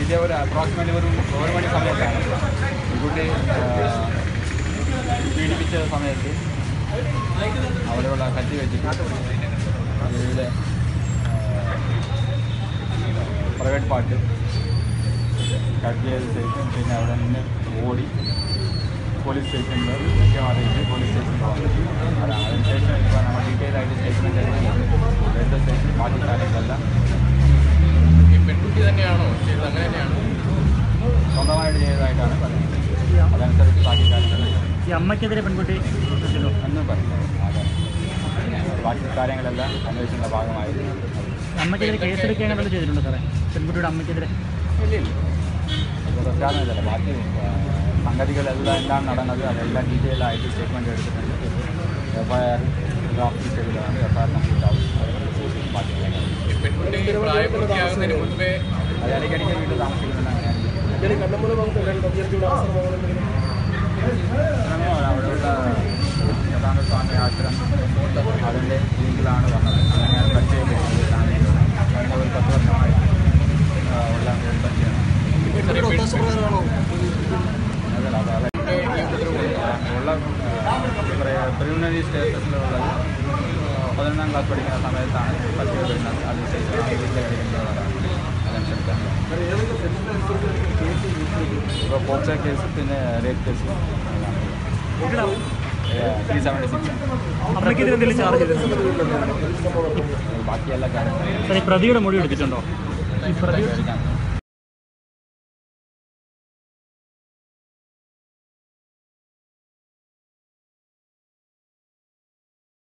ഇതേപോലെ അപ്രോക്സിമേറ്റ്ലി ഒരു 1 മണി സമയത്താണ് ഈ കുട്ടി പീഡിപ്പിച്ച സമയത്ത് അവിടെയുള്ള കത്തി വെച്ചിട്ട് ഇവിടെ പ്രൈവറ്റ് പാർട്ട് കട്ട് ചെയ്ത ശേഷം പിന്നെ അവിടെ നിന്ന് ഓടി പോലീസ് സ്റ്റേഷനിൽ മുഖ്യം അറിയിച്ച് പോലീസ് സ്റ്റേഷനിൽ വന്നു. അതിനുശേഷം ഇപ്പോൾ നമ്മൾ ഡീറ്റെയിൽ ആയിട്ട് സ്റ്റേറ്റ്മെൻറ്റ് എടുത്ത സ്റ്റേഷൻ ബാക്കി കാര്യങ്ങളെല്ലാം ഈ പെൺകുട്ടി തന്നെയാണോ ചെയ്തത്? അങ്ങനെ തന്നെയാണോ? സ്വന്തമായിട്ട് ചെയ്തതായിട്ടാണ് പറയുന്നത്. അതനുസരിച്ച് ബാക്കി കാര്യങ്ങളെല്ലാം ഈ അമ്മയ്ക്കെതിരെ പെൺകുട്ടി എന്നും പറയുന്നത്. ബാക്കി കാര്യങ്ങളെല്ലാം അന്വേഷണത്തിൻ്റെ ഭാഗമായിരുന്നു. അമ്മയ്ക്കെതിരെ കേസെടുക്കുകയാണെന്നല്ലോ ചെയ്തിട്ടുണ്ട് സാറേ, പെൺകുട്ടിയുടെ അമ്മയ്ക്കെതിരെ? ഇല്ല പ്രത്യാഘാതമില്ല. ബാക്കി സംഗതികളെല്ലാം എന്താണ് നടന്നത് അതെല്ലാം ഡീറ്റെയിൽ ആയിട്ട് സ്റ്റേറ്റ്മെൻറ്റ് എടുത്തിട്ടുണ്ട്. FIR ഡ്രാഫ്റ്റ് ചെയ്തതാണ്. FIR കംപ്ലീറ്റ് ആവും. ബാക്കി പ്രായപൂർത്തിയാകുന്നതിന് മുൻപേ അത് ഇടയ്ക്കിടയ്ക്ക് വീട്ടിൽ താമസിക്കുന്നുണ്ടാണ്. അവിടെയുള്ള സ്വാമി ആശ്രമം അതിൻ്റെ ലിങ്കിലാണ് വന്നത്. അങ്ങനെയാണ് പരിചയം കഴിഞ്ഞ ഒരു 10 വർഷമായി ഉള്ള പരിചയമാണ്. ഉള്ള പ്രിലിമിനറി സ്റ്റേറ്റസിലുള്ളത് 11ാം ക്ലാസ് പഠിക്കുന്ന സമയത്താണ് പരിചയം വരുന്നത്. അതിനുശേഷം വീട്ടിലെ കളിക്കുന്നതാണ്. അതനുസരിച്ചാണ് ഇപ്പോൾ പോക്സോ കേസ് പിന്നെ റേപ്പ് കേസ് 376 ബാക്കിയെല്ലാം കാര്യങ്ങളും പ്രതിയുടെ മൊഴി എടുത്തിട്ടുണ്ടോ? ഈ പ്രതി